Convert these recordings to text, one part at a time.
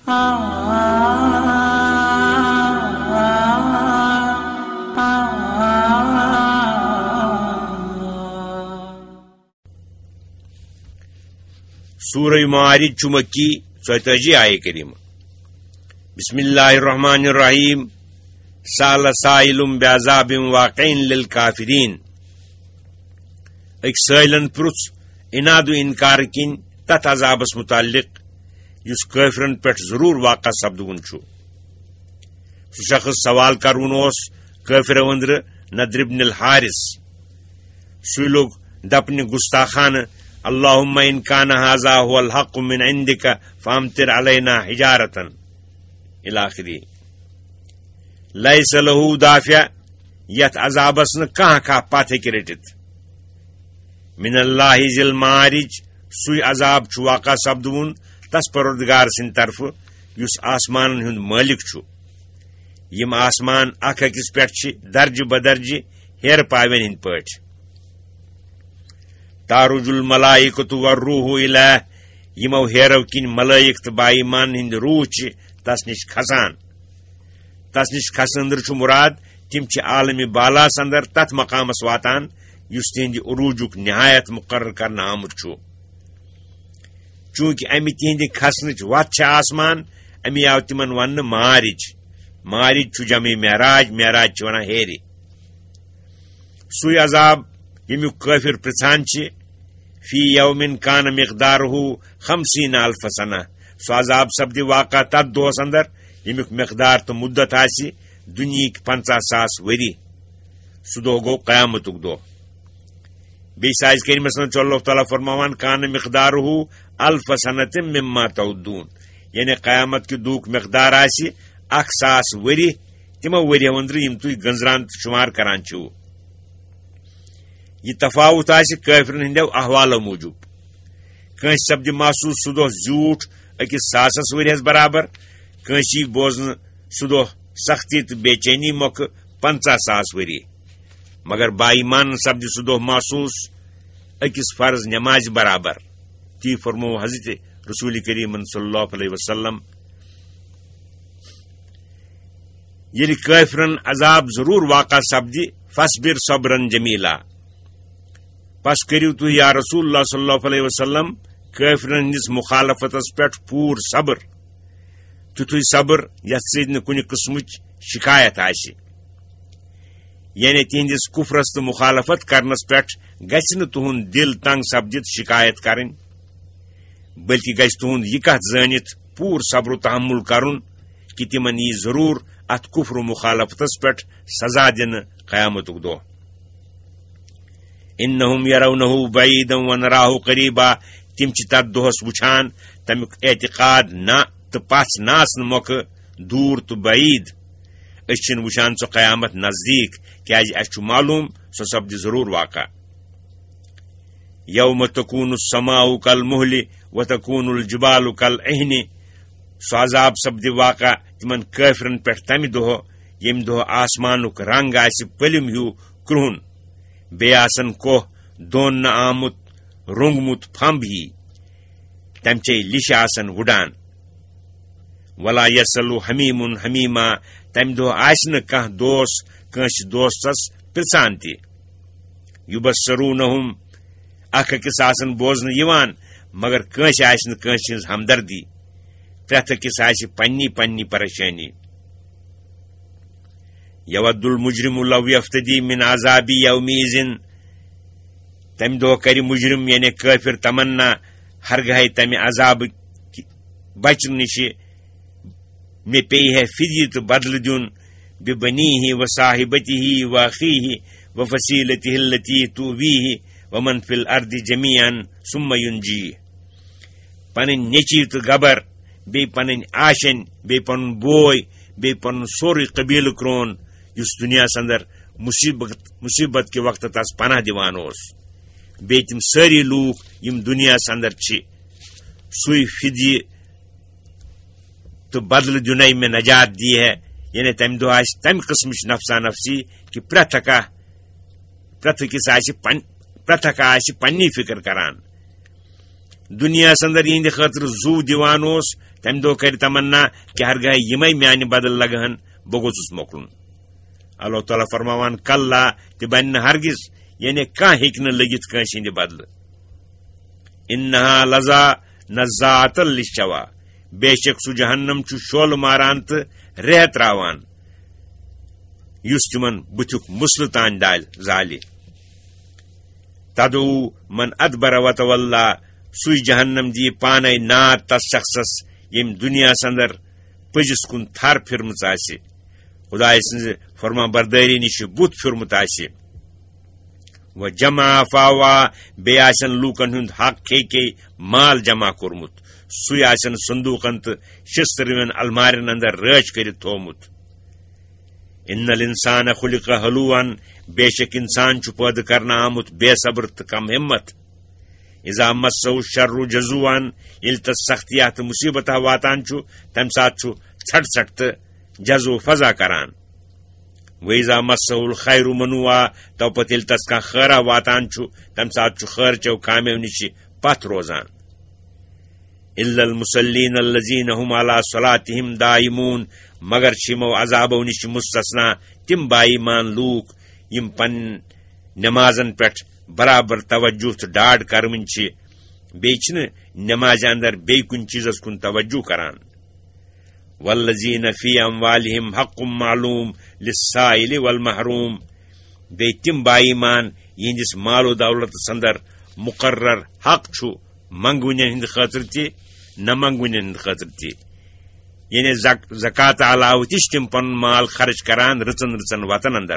سورہ معارج مکی 34 آیہ کریمہ بسم اللہ الرحمن الرحیم سال سائل بعذاب واقع للکافرین ایک سائلن پرُژھ اناد و انکار کن تتھ عذابس متعلق یس کافرن پہ ضرور واقع سپدون سہ شخص سوال کرون کافر وندر نضر بن الحارث سی لوگ دپن گستاخانہ اللہم ان کان ھذا هو الحق من عندک فامطر علینا حجارۃ الی آخری لیس له دافع یت عذابس نہ پتھ ہیکہ رٹت من اللہ ذی المعارج سوی عذاب چھ واقع سپدون تس پروردگار سند طرف یس آسمان ہند مالک چھ یم آسمان اکھ أکس پہ درج بدرج ہیر پاوین ہند پٲٹھۍ تارج الملائکۃ والروح الیہ یمو ہیرو کن ملائک تو با ایمان ہند روح تس نش کھسان تس نش کھسندر چھ مراد تم عالم بالا اندر تت مقامس واتان یس تہند عروجک نہایت مقرر کرنا آمت چھ چونکہ امہ تہند کھسنچ وت آسمان امی آو تمن ون معارج معارج چھ جمع معراج معراج ونان ہیرِ سوی عذاب یمیک کافر پرژھان فی یوم کان مقدارہ 50,000 سنہ سو عذاب سپدِ واقع تت دہس اندر یمیک مقدار تو مدت آسی دنیاک 50,000 وری سہ دہ گو قیامتک دہ بیس آیت کریمس منٛز چھُ اللہ تعالیٰ فرماوان کان مقدارہ 1000 سنۃ مما تعدون یعنی قیامت کہ دہک مقدار آسی 1,000 وری تمو ؤریو اندر یم تُہۍ گنزران شمار کران چھِو یہ تفاوت آسہ کافرن ہندو احوالو موجود کنس سپدِ محسوس سہ دہ زیوٹھ أکس 100 ورہس برابر کنسی بوزن سہ دہ سختی تو بے چینی موقع 50,000 وری مگر با ایمان سپدِ سہ دہ محسوس أکس فرض نماز برابر تی فرمو حضرت رسول کریم صلی اللہ علیہ وسلم یل کافرن عذاب ضرور واقع سپدِ فاصبر صبرا جمیلا پس کریو تو یا رسول اللہ صلی اللہ علیہ وسلم کافرن ہندس مخالفتس پہ پور صبر تیتھے صبر یت سۭتۍ نہٕ کُنہِ قٕسمٕچ شکایت آسہِ یعنی تہندس کفرس تو مخالفت کرنس پہ گژھِ نہٕ تہند دل تنگ سپدِتھ شکایت کرٕنۍ بلکہ گژھِ تہند یہ کتھ زٲنِتھ پور صبر و تحمل کرن کہ تمن یی ضرور ات کفر و مخالفتس پہ سزا دن قیامتک دہ انہم یرونہ بعیدا ونراہ قریبا تم تت دہس وچھان تمیک اعتقاد نہ تو پس ناسن موقع دور تو بعید اس وچھان سو قیامت نزدیک کیاز اس معلوم سو سپدِ ضرور واقع یوم تکون السماء کالمہل وتکون الجبال کالعہن سو عذاب سپدِ واقع تمن کافرن پہ تمہ دہ یم دہ آسمانک رنگ آسہ پلم ہیو کرہن بے آسن کوہ دون نہ آمت رونگمت پھمب ہی تمچے لش آسن وڈان ولا یسلو حمیم حمیما تمہ دہ آسہ کانٛہہ دوس کٲنٛسہِ دوستس پرژھان تہِ یبصرونہم اکھ أکِس آسن بوزنہٕ یِوان مگر کٲنٛسہِ آسہِ نہٕ کٲنٛسہِ ہٕنٛز ہمدردی پرٛٮ۪تھ أکِس آسہِ پننی پننی پریشانی یود المجرم لو یفتدی من عذاب یومئذ تمہ دہ کر مجرم یعنی کافر تمنا ہرگاہ تمہ عذاب بچ نش مے پیہ فدیہ تو بدل دن ببنیہ و صاحبتہ و اخیہ و فصیلتہ التی تؤویہ ومن فی الارض جمیعا ثم ینجیہ پنن نیچی تو گبر بی پنن آشن بی پن بوئے بی پن سوری قبیل کرون یس دنیا اندر مصیبت کے وقت تس پناہ دیوان بی تم ساری لوک یم دنیا اندر سوئی فدیہ تو بدل دنائی میں نجات دی ہے یعنی تم دہ تمہ قسم نفسا نفسی کہ پریت پنی فکر کران دنیا اندر یہند خاطر زو دیوان تمہ دہ کر تمنا کہ ہرگاہ یمے میانہ بدل لگہن بہ گوسس مۄکلُن. اللہ تعالیٰ فرماوان کلا تہ بنہ نہ ہرگز یعنی کانٛہہ ہیٚکہِ نہٕ لٔگِتھ کٲنٛسہِ ہٕنٛدِ بدلہٕ. انہا لذا نزاعۃ للشوا بے شک سُہ جہنم چھُ شولہٕ ماران تہٕ ریح تراوان یُس تمن بُتھیُک مسلہٕ تانۍ زالہِ. تدعو من ادبر وتولى سُے جہنم دی پانے ناد تس شخصس یم دنیاس اندر پزس کن تھر پھرمٕژ آسہِ خدائے سٕنٛزِ فرما بردٲری نِش بُتھ پھیورمُت آسہِ. و جمع فاوا بیٚیہِ آسن لوٗکن ہُنٛد حق کھے مال جمع کوٚرمُت سُے آسن صندوقن تہٕ شستروٮ۪ن المارٮ۪ن اندر رٲچھ کٔرِتھ تھوٚومُت. ان الانسان خلق حلوان بے شک انسان چھُ پٲدٕ کرنہٕ آمُت بے صبر تہٕ کم ہمت. اذا مسہ الشر جزوعن ییٚلہِ تس سختیاہ تہٕ مصیبتہ واتان چھُ تمہِ ساتہٕ چھُ ژھٹھ ژھٹھ تہٕ جزو فضا کران. وإذا مسہ الخیر منوعا تو پتہٕ ییٚلہِ تس کانٛہہ خٲرا واتان چھُ تمہِ ساتہٕ چھُ خٲرچو کامیو نِش پتھ روزان. الا المصلین الذین هم علی صلاتہم دائمون مگر چھِ یِمو عذابو نِش مستثنا تِم با ایمان لوٗکھ یم پن نمازن پٮ۪ٹھ برابر توجہ تہٕ ڈاڈ کروٕنۍ چھِ بیٚیہِ چھِنہٕ نمازِ اندر بیٚیہِ کُنہِ چیٖزس کُن توجہ کران. والذین فی اموالہم حق معلوم للسائل والمحروم بیٚیہِ تِم با ایمان یِہنٛدِس مال و دولتس اندر مقرر حق چھُ منگوٕنٮ۪ن ہٕنٛدِ خٲطرٕ تہِ نہ منگوٕنٮ۪ن ہٕنٛدِ خٲطرٕ تہِ. یعنی زکات علاوٕ تہِ چھِ تِم پنُن مال خرچ کران رٕژن رٕژن وتن اندر.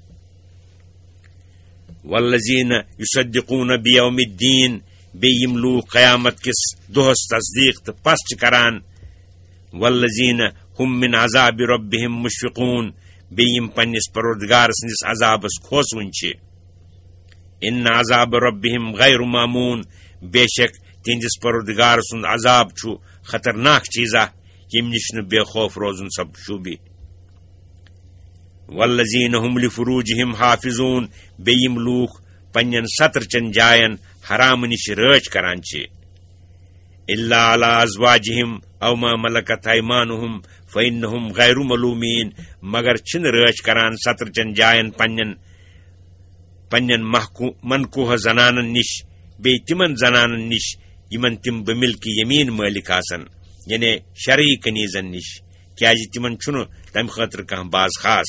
والذین یصدقون بیوم الدین بیٚیہِ یِم لوٗکھ قیامت کِس دۄہس تصدیق تہٕ پس چھِ کران. والذین ہم من عذاب ربہم مشفقون بیٚیہِ یِم پننس پروردگار سٕنٛدس عذابس کھوژوٕنۍ چھِ. ان عذاب ربہم غیر معمون بے شک تہنٛدس پروردگار سُنٛد عذاب چھُ خطرناک چیٖزا ییٚمہِ نِش نہٕ بے خوف روزُن سب شوٗبہِ. والذین ہم لفروجہم حافظون بیٚیہِ یِم لوٗکھ پننٮ۪ن سترچن جاین حرام نِش رٲچھ کران چھِ. الا علی ازواجہم او ما ملکت ایمانہم فإنہم غیر ملومین مگر چھِنہٕ رٲچھ کران سترچن جاین پننٮ۪ن منقوہ زنانن نِش بیٚیہِ تِمن زنانن نِش یِمن تِم بملکہِ یمیٖن مٲلِک آسن یعنی شرعی کنیزن نِش کیازِ تِمن چھُنہٕ تمہِ خٲطرٕ کانٛہہ باز خاص.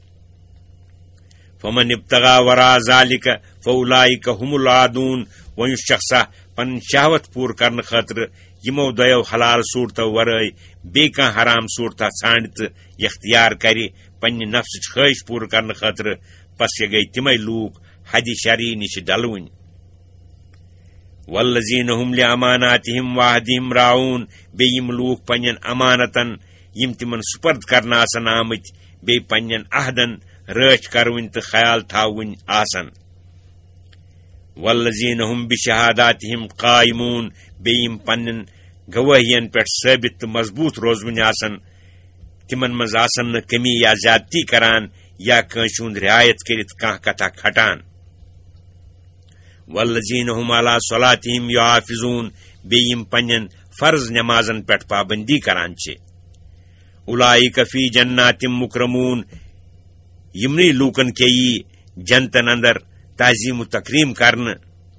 فمن ابتغى وراء ذلك فاولئك هم العادون وۄنۍ یُس شخصا پنٕنۍ شہوت پوٗرٕ کرنہٕ خٲطرٕ یِمو دۄیو حلال صوٗرتو ورٲے بیٚیہِ کانٛہہ حرام صوٗرتا ژھانڈِ تہٕ اختیار کرِ پننہِ نفسٕچ خٲہِش پوٗرٕ کرنہٕ خٲطرٕ پس یہِ گٔیہِ تِمے لوٗکھ حدِ شرعی نِش ڈلوٕنۍ. والذین ہم لاماناتہم وعہدہم راعون بیٚیہِ یِم لوٗکھ پننٮ۪ن امانتن یِم تِمن سُپرد کرنہٕ آسن آمٕتۍ بیٚیہِ پننٮ۪ن عہدن رٲچھ کروٕنۍ تہٕ خیال تھاوٕنۍ آسن. والذین ہم بشہاداتہم قائمون بیٚیہِ یِم پننٮ۪ن گوٲہین پٮ۪ٹھ ثٲبت تہٕ مضبوٗط روزوٕنۍ آسن تِمن منٛز آسن نہٕ کمی یا زیادتی کران یا کٲنٛسہِ ہُنٛد رعایت کٔرِتھ کانٛہہ کتھا کھٹان. والذین ہم علی صلاتہم یحافظون بیٚیہِ یِم پننٮ۪ن فرض نمازن پٮ۪ٹھ پابندی کران چھِ. اولئک فی جنات مکرمون یمنٕے لوٗکن کے یی جنتن اندر تعظیم و تکریم کرنہٕ.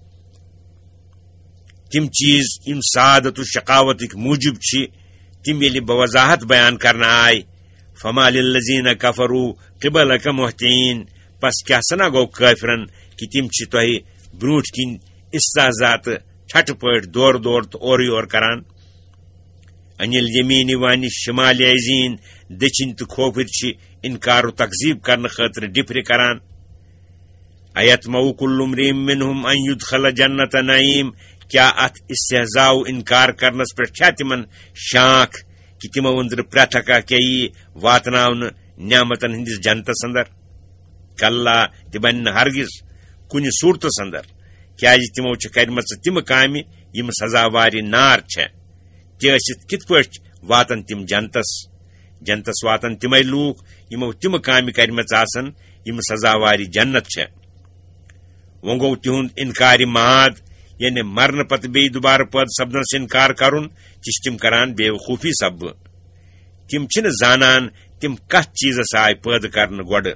تِم چیٖز یِم سعادت و شقاوتٕکۍ موٗجوٗب چھِ تِم ییٚلہِ بوضاحت بیان کرنہٕ آیہِ. فما للذین کفروا قبلک مہطعین پس کیٛاہ سنا گوٚو کٲفرن کہ تِم چھِ تۄہہِ برونٛٹھ کِنۍ استحضا تہٕ ٹھٹھٕ پٲٹھۍ دورٕ دورٕ تہٕ اورٕ یورٕ کران. انل یمیٖنہِ وانہِ شمالہِ عزیٖن دٔچھِنۍ تہٕ کھوفٕرۍ چھِ انکار و تکذیب کرنہٕ خٲطرٕ ڈِپھرِ کران. ایطمع کُلُّ امرئ منہم ان یدخل جنت نعیم کیا اتھ استحضاء و انکار کرنس پٮ۪ٹھ چھا تِمن شانٛکھ کہ تِمو أنٛدرٕ پرٛٮ۪تھ اکھ کے یی واتناونہٕ نعمتن ہٕنٛدِس جنتس اندر. کلہ تہِ بنہِ نہٕ ہرگز کُنہِ صوٗرتس اندر کیازِ تِمو چھِ کرِمژٕ تِمہٕ کامہِ یِم سزاوارِ نار چھےٚ. تہِ ٲسِتھ کِتھ پٲٹھۍ واتن تِم جنتس واتن تِمے لوٗکھ یِمو تِمہٕ کامہِ کرِمژٕ آسن یِم سزاوارِ جنت چھےٚ. وۄنۍ گوٚو تِہُنٛد انکارِ ماد یعنی مرن پتہ بی دوبارہ پٲدٕ سپدنس انکار کرن تہ تم کران بے وقوفی سببہٕ تم چھن زانان تم کتھ چیزس آئی پٲدٕ کرنہٕ گۄڈٕ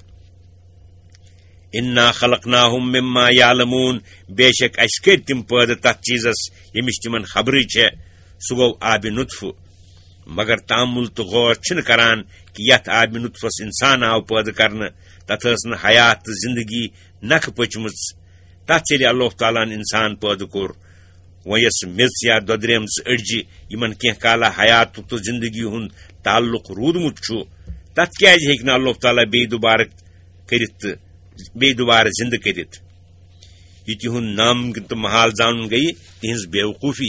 انا خلقناہم مما یعلمون بے شک اس کر تم پٲدٕ تتھ چیزس یمچ تمن خبرٕے چھےٚ سُہ گوٚو آبِ نطفہٕ مگر تعامل تو غور چھن کران کہ یتھ آبِ نطفس انسان آو پٲدٕ کرنہٕ تتھ ٲس نہٕ حیات تہٕ زندگی نکھٕ پٔچمٕژ تتھ ییٚلہِ اللہ تعالیٰ ہن انسان پٲدٕ کوٚر وۄنۍ یۄس میٚژ یا دۄدریمژ أڈجہِ یمن کینٛہہ کالا حیاتُک تہٕ زندگی ہُنٛد تعلق روٗدمُت چھُ تتھ کیازِ ہیٚکہِ نہٕ اللہ تعالیٰ بیٚیہِ دُبارٕ کٔرِتھ تہٕ بیٚیہِ دُبارٕ زندٕ کٔرِتھ یہ تہنٛد ناممکن تہٕ محال زانُن گٔیہِ تہنٛز بے وقوٗفی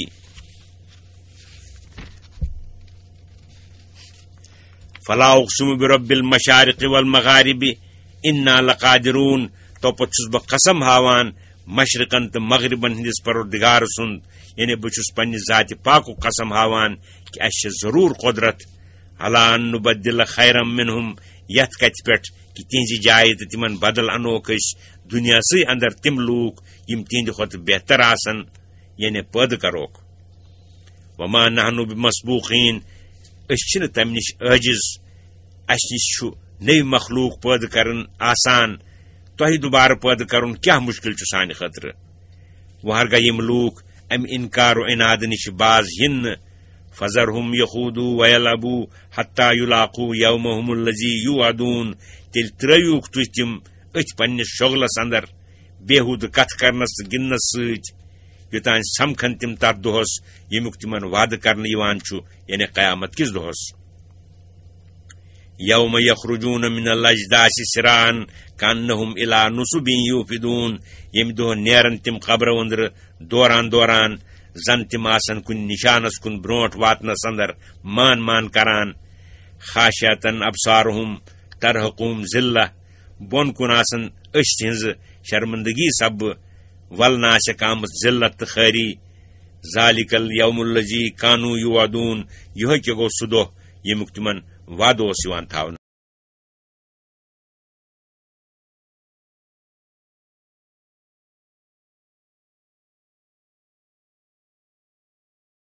فلا اقسم برب المشارق والمغارب انا لقادرون توپت چھس بہ قسم ہاوان مشرقن تو مغربن ہندس پروردگار سند یعنی بچس پنہ ذات پاک قسم ہاوان کہ اس ضرور قدرت علی ان نبدل خیرا منہم یت کت پہ کہ تہذی جائے تو تمن بدل انوک دنیا سی اندر تم لوگ یم تہند کھت بہتر آسن یعنی پید کروک وما نحن بمسبوقین اس تم نش عاجز اس نش نئی مخلوق پید کرن آسان تہ دوبارہ پید کرن کیا مشکل سانہ خطر وہ ہرگاہ یم لوگ ام انکار و عناد نش باز ین فذرهم یخوضوا ویلعبوا حتی یلاقوا یومهم الذی یوعدون تیل ترٲیوکھ تُہۍ تم اتھ پننس شغلس اندر بےحود کتھ کرنس تو گندنس ست یوتان سمکھن تم تر دہس یمیک تمن وعدہ کرنے یوان چھُ یعنی قیامت کس دہس یوم یخرجون من الاجداث سرعا کانہم الی نصب یوفدون یم دہ نیرن تم قبر اندر دوران دوران زن تم آسن کن نشانس کن برونٹ واتنس اندر مان مان کران خاشعتن ابصارہم ترہقہم ذلہ بون کن آسن أچھ تہنز شرمندگی سب ولنہ آسک آمت ذلت تو خیری ذالک الیوم الذی کانوا یوعدون یہ گو سہ دہ یمیک تمن وعدہ اوس یوان تھاونہٕ